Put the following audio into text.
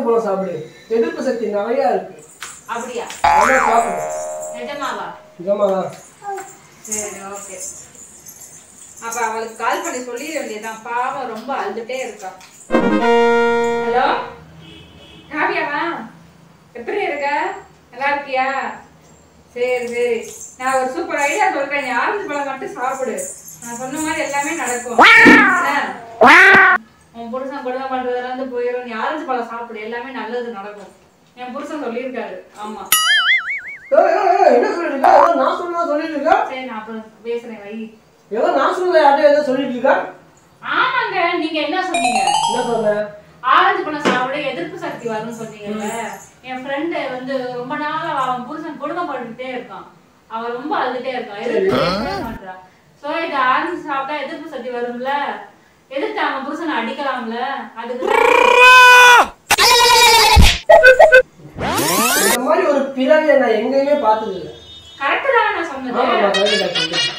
Orange பழம் சாப்பிடு. எதிர்ப்பு சக்தி நிறைய இருக்கு. அப்படியா? அதான் சாப்பிடு. நிஜமாவா? நிஜமாதான். சரி, ஓகே. அப்ப அவளுக்கு கால் பண்ணி சொல்லிட வேண்டியதுதான். பாவம் ரொம்ப அழுதுட்டே இருக்கா. ஹலோ காவியாவா? எப்படி இருக்க? நல்லா இருக்கியா? சரி சரி, நான் ஒரு சூப்பர் ஐடியா சொல்றேன். நீ ஆரஞ்சு பழம் மட்டும் சாப்பிடு. நான் சொன்ன மாதிரி எல்லாமே நடக்கும். உன் புருஷன் கொடுமை பண்றதெல்லாம் வந்து போயிடும். நீ ஆரஞ்சு பழம் சாப்பிடு, எல்லாமே நல்லது நடக்கும். என் புருஷன் சொல்லியிருக்காரு. ஆமா. என்ன சொல்லிட்டு இருக்கா? ஏதோ நான் சொன்னா சொல்லிட்டு இருக்கா? சரி, நான் அப்புறம் பேசுறேன். வை. ஏதோ நான் சொன்னதை யார்கிட்ட ஏதோ சொல்லிட்டு இருக்கா? ஆமாங்க, நீங்க என்ன சொன்னீங்க? என்ன சொன்னேன்? ஆரஞ்சு பழம் சாப்பிட எதிர்ப்பு சக்தி வரும்னு சொன்னீங்கல்ல. என் ஃப்ரெண்டு வந்து ரொம்ப நாளா அவன் புருஷன் கொடுமைப்பட்டுட்டே இருக்கான். அவன் ரொம்ப அழுதுட்டே இருக்கான், எதிர்ப்பு மாட்டா. சோ இது ஆரஞ்சு சாப்பிட்டா எதிர்ப்பு சக்தி வரும்ல, எதிர்த்து அவன் புருஷனை அடிக்கலாம்ல. அதுக்கு இந்த மாதிரி ஒரு பிறவியை நான் எங்கேயுமே பார்த்தது இல்லை. கரெக்ட் தானே நான் சொன்னது?